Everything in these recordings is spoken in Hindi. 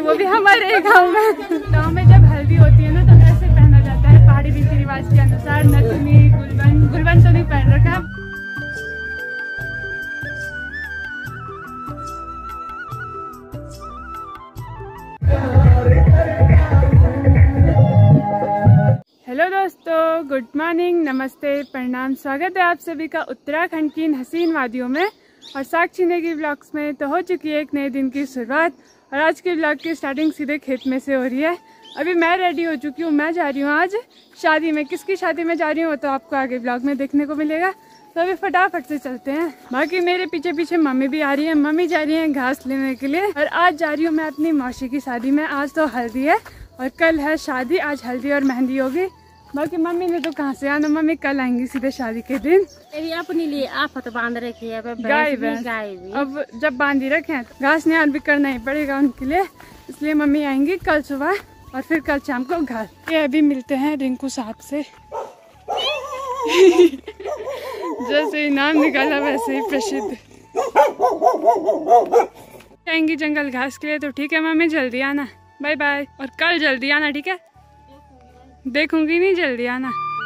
वो भी हमारे गांव में। गांव में जब हल्दी होती है ना तो ऐसे पहना जाता है पहाड़ी रीति रिवाज के अनुसार, नथुनी, गुलबन तो नहीं पहन रखा। हेलो दोस्तों, गुड मॉर्निंग, नमस्ते, प्रणाम। स्वागत है आप सभी का उत्तराखंड की इन हसीन वादियों में और साक्षी नेगी ब्लॉग्स में। तो हो चुकी है एक नए दिन की शुरुआत और आज के ब्लॉग की स्टार्टिंग सीधे खेत में से हो रही है। अभी मैं रेडी हो चुकी हूँ, मैं जा रही हूँ आज शादी में। किसकी शादी में जा रही हूँ वो तो आपको आगे ब्लॉग में देखने को मिलेगा। तो अभी फटाफट से चलते हैं। बाकी मेरे पीछे पीछे मम्मी भी आ रही है। मम्मी जा रही है घास लेने के लिए और आज जा रही हूँ मैं अपनी मौसी की शादी में। आज तो हल्दी है और कल है शादी। आज हल्दी और मेहंदी होगी। बाकी मम्मी ने तो कहाँ से आना, मम्मी कल आएंगी सीधे शादी के दिन। अपने लिए आफत बांध रखी है गाय भी। अब जब बांध ही रखे हैं तो घास निहार भी करना ही पड़ेगा उनके लिए, इसलिए मम्मी आएंगी कल सुबह और फिर कल शाम को घर। ये अभी मिलते हैं रिंकू साहब से। जैसे ही नाम निकाला वैसे ही प्रसिद्ध। जाएंगी जंगल घास के लिए तो ठीक है मम्मी, जल्दी आना। Bye bye. और कल जल्दी आना, ठीक है? देखूंगी नहीं, जल्दी आना।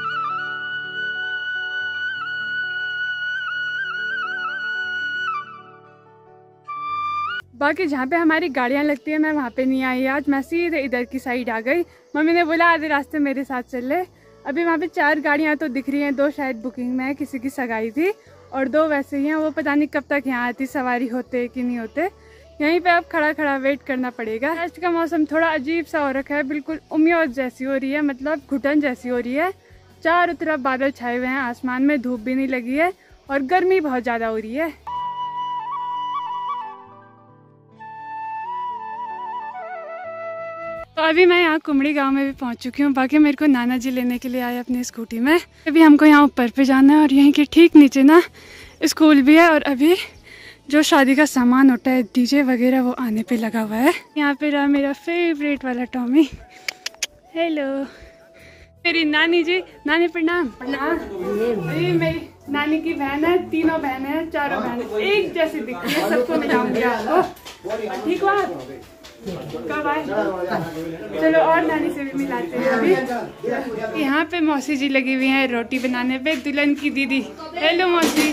बाकी जहाँ पे हमारी गाड़ियाँ लगती है मैं वहाँ पे नहीं आई आज। मैं सीधे इधर की साइड आ गई। मम्मी ने बोला आधे रास्ते मेरे साथ चल ले। अभी वहाँ पे 4 गाड़ियाँ तो दिख रही हैं। 2 शायद बुकिंग में है, किसी की सगाई थी, और 2 वैसे ही हैं। वो पता नहीं कब तक यहाँ आती, सवारी होते कि नहीं होते। यहीं पे अब खड़ा खड़ा वेट करना पड़ेगा। आज का मौसम थोड़ा अजीब सा हो रखा है, बिल्कुल उम्मीद जैसी हो रही है, मतलब घुटन जैसी हो रही है। चारों तरफ बादल छाए हुए हैं, आसमान में धूप भी नहीं लगी है और गर्मी बहुत ज़्यादा हो रही है। तो अभी मैं यहाँ कुमड़ी गांव में भी पहुँच चुकी हूँ। बाकी मेरे को नाना जी लेने के लिए आए अपनी स्कूटी में। अभी हमको यहाँ ऊपर पे जाना है और यहीं के ठीक नीचे ना स्कूल भी है। और अभी जो शादी का सामान होता है, डीजे वगैरह, वो आने पे लगा हुआ है। यहाँ पे रहा मेरा फेवरेट वाला टॉमी। हेलो मेरी नानी जी। नानी प्रणाम। प्रणाम। ये मेरी नानी की बहन है। तीनों बहनें हैं, चारों बहनें एक जैसी दिखती है। सबको मिलाऊंगी आपको। ठीक हो आप? कब आए? चलो और नानी से भी मिलाते हैं अभी। यहाँ पे मौसी जी लगी हुई हैं रोटी बनाने पे, दुल्हन की दीदी। हेलो मौसी।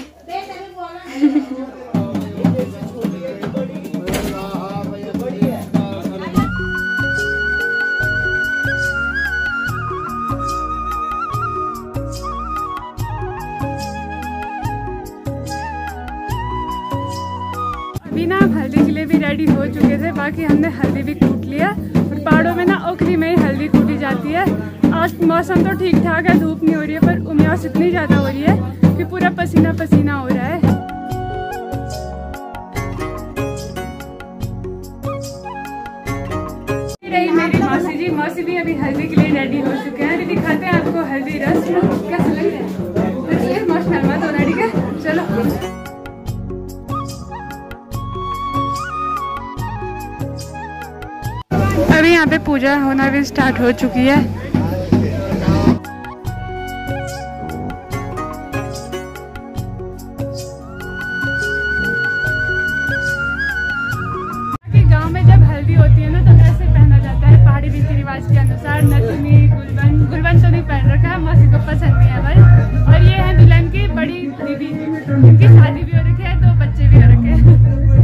अभी ना हम हल्दी के लिए भी रेडी हो चुके थे। बाकी हमने हल्दी भी कूट लिया और पहाड़ों में ना ओखली में ही हल्दी कूटी जाती है। आज मौसम तो ठीक ठाक है, धूप नहीं हो रही है, पर उमस इतनी ज़्यादा हो रही है कि पूरा पसीना पसीना हो रहा है। रही मेरी मौसी जी। मौसी भी अभी हल्दी के लिए रेडी हो चुके हैं। दीदी दिखाते हैं आपको हल्दी रस कैसे लग रहा है। इमोशनल मत होना, ठीक है? चलो। अभी यहाँ पे पूजा होना भी स्टार्ट हो चुकी है। गांव में जब हल्दी होती है ना तो ऐसे पहना जाता है पहाड़ी रीति रिवाज के अनुसार। नथुनी, गुलबन तो नहीं पहन रखा, मौसी को पसंद नहीं है बस। और ये है दुल्हन की बड़ी दीदी, उनकी शादी भी हो रखी है, 2 बच्चे भी हो रखे हैं।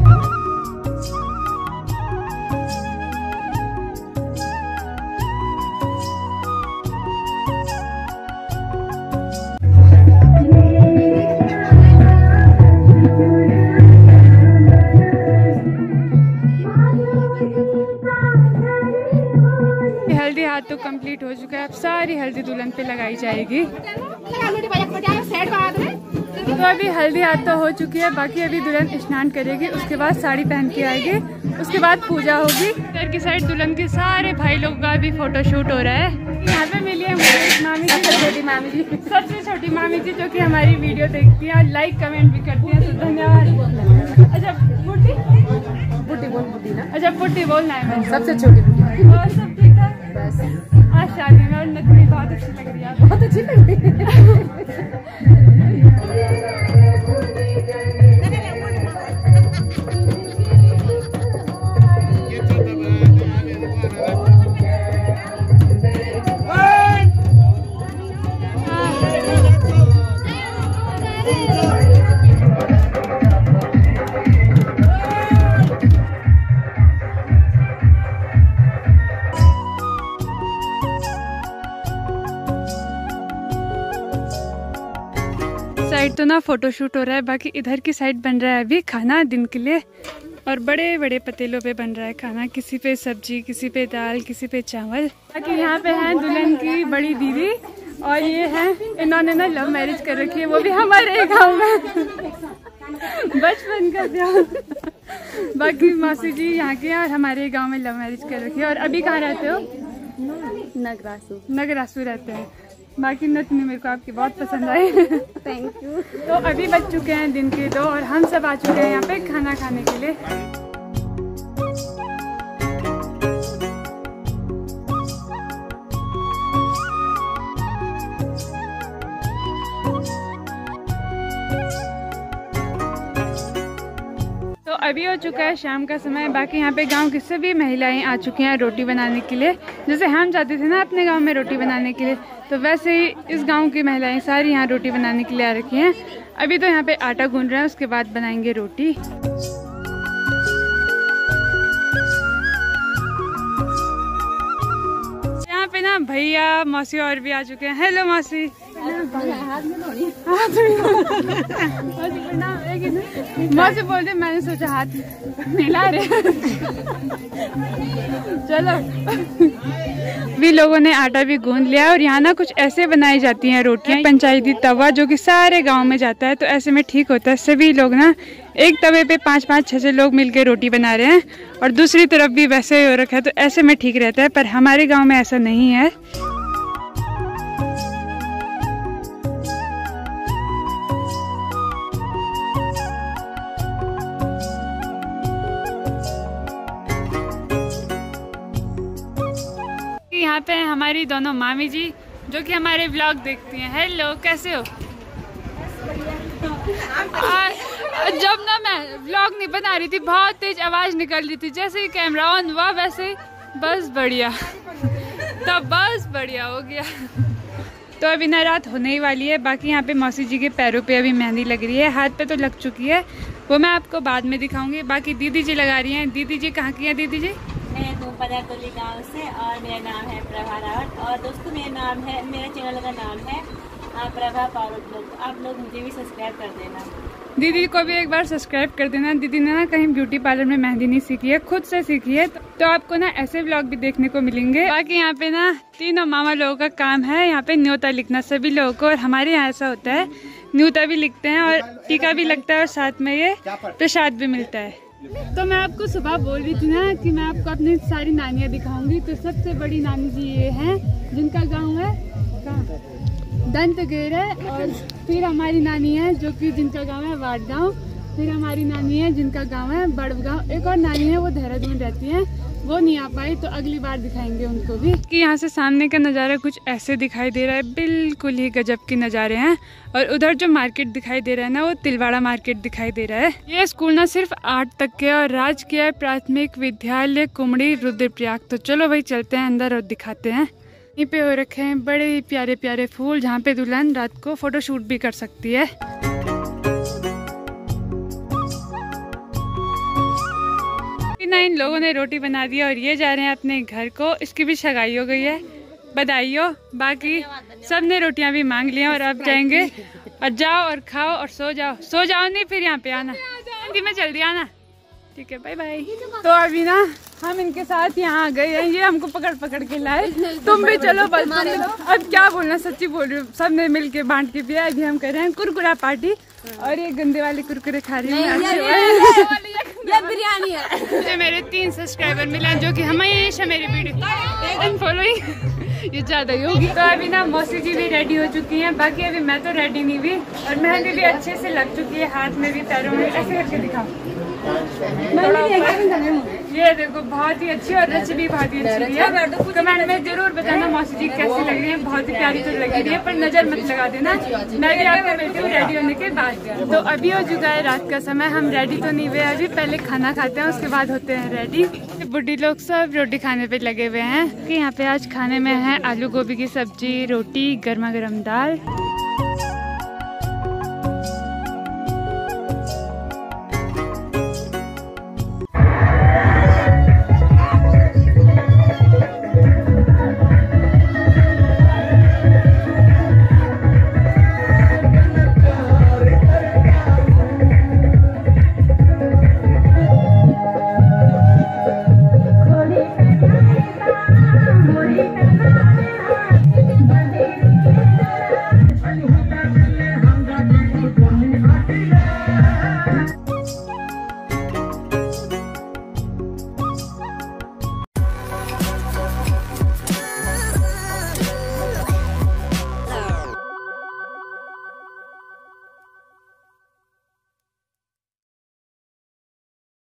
हल्दी हाथ तो कंप्लीट हो चुका है। अब सारी हल्दी दुल्हन पे लगाई जाएगी। तो अभी हल्दी हाथ तो हो चुकी है। बाकी अभी दुल्हन स्नान करेगी, उसके बाद साड़ी पहन के आएगी, उसके बाद पूजा होगी। इधर की साइड दुल्हन के सारे भाई लोग का भी फोटोशूट हो रहा है। यहाँ पे मिली है मुझे मामी जी, छोटी मामी जी, सबसे छोटी मामी जी, जो कि हमारी वीडियो देखती है और लाइक कमेंट भी करती है, तो धन्यवाद। अच्छा बुड्ढी बोल ना। अच्छा बुड्ढी बोलना है, सबसे छोटी बुड्ढी। और सब ठीक ठाक बस। आज शादी में और नथुनी बहुत अच्छी लग रही है। बहुत अच्छी लग रही है। साइड तो ना फोटोशूट हो रहा है, बाकी इधर की साइड बन रहा है अभी खाना दिन के लिए। और बड़े बड़े पतीलों पे बन रहा है खाना, किसी पे सब्जी, किसी पे दाल, किसी पे चावल। बाकी यहाँ पे है दुल्हन की बड़ी दीदी, और ये है, इन्होंने ना लव मैरिज कर रखी है, वो भी हमारे गाँव में बचपन का प्यार। बाकी मौसी जी यहाँ के हैं और हमारे गांव में लव मैरिज कर रखी है। और अभी कहाँ रहते हो? नगरासू रहते हैं। बाकी नतनी मेरे को आपकी बहुत पसंद आई। Thank you. तो अभी बज चुके हैं दिन के 2 और हम सब आ चुके हैं यहाँ पे खाना खाने के लिए। तो अभी हो चुका है शाम का समय। बाकी यहाँ पे गांव की सभी महिलाएं आ चुकी हैं रोटी बनाने के लिए। जैसे हम जाते थे ना अपने गांव में रोटी बनाने के लिए, तो वैसे ही इस गांव की महिलाएं सारी यहाँ रोटी बनाने के लिए आ रखी हैं। अभी तो यहाँ पे आटा गूंद रहे हैं, उसके बाद बनाएंगे रोटी। यहाँ पे ना भैया मौसी और भी आ चुके हैं। हेलो मौसी। मौसी बोलते, मैंने सोचा हाथ मिला रहे। चलो भी लोगों ने आटा भी गूंद लिया। और यहाँ ना कुछ ऐसे बनाई जाती हैं रोटियाँ, पंचायती तवा जो कि सारे गांव में जाता है, तो ऐसे में ठीक होता है। सभी लोग ना एक तवे पे 5-5, 6-6 लोग मिलकर रोटी बना रहे हैं और दूसरी तरफ भी वैसे ही हो रखा है, तो ऐसे में ठीक रहता है। पर हमारे गाँव में ऐसा नहीं है। यहाँ पे हमारी दोनों मामी जी जो कि हमारे व्लॉग देखती हैं। हेलो, कैसे हो? जब ना मैं व्लॉग नहीं बना रही थी, बहुत तेज आवाज निकल रही थी। जैसे ही कैमरा ऑन हुआ वैसे ही बस बढ़िया, तब बस बढ़िया हो गया। तो अभी ना रात होने ही वाली है। बाकी यहाँ पे मौसी जी के पैरों पे अभी मेहंदी लग रही है, हाथ पे तो लग चुकी है, वो मैं आपको बाद में दिखाऊंगी। बाकी दीदी जी लगा रही हैं। दीदी जी कहाँ की हैं दीदी जी? मैं पदारतोली गांव से, और मेरा नाम है प्रभा रावत। और दोस्तों मेरा चैनल का नाम है प्रभा पावरत ब्लॉग। आप लोग मुझे भी सब्सक्राइब कर देना। दीदी को भी एक बार सब्सक्राइब कर देना। दीदी ने ना कहीं ब्यूटी पार्लर में मेहंदी नहीं सीखी है, खुद से सीखी है, तो आपको ना ऐसे व्लॉग भी देखने को मिलेंगे। बाकी यहाँ पे ना तीनों मामा लोगों का काम है यहाँ पे न्योता लिखना सभी लोगों को। और हमारे यहाँ ऐसा होता है, न्योता भी लिखते हैं और टीका भी लगता है और साथ में ये प्रसाद भी मिलता है। तो मैं आपको सुबह बोल रही थी ना कि मैं आपको अपनी सारी नानियाँ दिखाऊंगी। तो सबसे बड़ी नानी जी ये हैं, जिनका गांव है दंतगेर है। और फिर हमारी नानी है जो कि जिनका गांव है वाट गाँव। फिर हमारी नानी है जिनका गांव है बड़व गाँव। एक और नानी है, वो देहरादून रहती है, वो नहीं आ पाई, तो अगली बार दिखाएंगे उनको भी। कि यहाँ से सामने का नज़ारा कुछ ऐसे दिखाई दे रहा है, बिल्कुल ही गजब के नज़ारे हैं। और उधर जो मार्केट दिखाई दे रहा है ना, वो तिलवाड़ा मार्केट दिखाई दे रहा है। ये स्कूल ना सिर्फ 8 तक के और राजकीय प्राथमिक विद्यालय कुमड़ी रुद्रप्रयाग। तो चलो भाई चलते हैं अंदर और दिखाते हैं। यहीं पे हो रखे हैं बड़े ही प्यारे प्यारे फूल, जहाँ पे दुल्हन रात को फोटोशूट भी कर सकती है। इन लोगों ने रोटी बना दी और ये जा रहे हैं अपने घर को। इसकी भी सगाई हो गई है, बधाई हो। बाकी सब ने रोटियां भी मांग ली हैं और अब जाएंगे और जाओ और खाओ और सो जाओ नहीं फिर यहाँ पे आना, हिंदी में जल्दी आना, ठीक है? Bye bye. तो अभी ना हम इनके साथ यहाँ आ गए हैं, ये हमको पकड़ पकड़ के लाए। तुम भी चलो बस। अब क्या बोलना, सच्ची बोल रही हूँ, सब ने मिल के बांट के पिया। अभी हम कर रहे हैं कुरकुरा पार्टी और ये गंदे वाले कुरकुरे खा रही हूँ। ये बिरयानी है। ये मेरे 3 सब्सक्राइबर मिले जो कि हमेशा मेरी वीडियो अनफॉलोइंग ये ज्यादा ही होगी। तो अभी ना मौसी जी भी रेडी हो चुकी हैं। बाकी अभी मैं तो रेडी नहीं हुई और मेहंदी भी अच्छे से लग चुकी है, हाथ में भी पैरों में। ऐसे करके दिखाओ, ये देखो बहुत ही अच्छी और रच भी बहुत ही अच्छी है। कमेंट में जरूर बताना मौसी जी कैसी लग रही है। बहुत ही प्यारी तो लग रही है, पर नजर मत लगा देना। मैं भी आपको मिलती हूँ रेडी होने के बाद। तो अभी हो चुका है रात का समय, हम रेडी तो नहीं हुए अभी, पहले खाना खाते हैं उसके बाद होते हैं रेडी। बुढ़ी लोग सब रोटी खाने पे लगे हुए हैं कि यहाँ पे आज खाने में है आलू गोभी की सब्जी, रोटी, गर्मा गर्म दाल।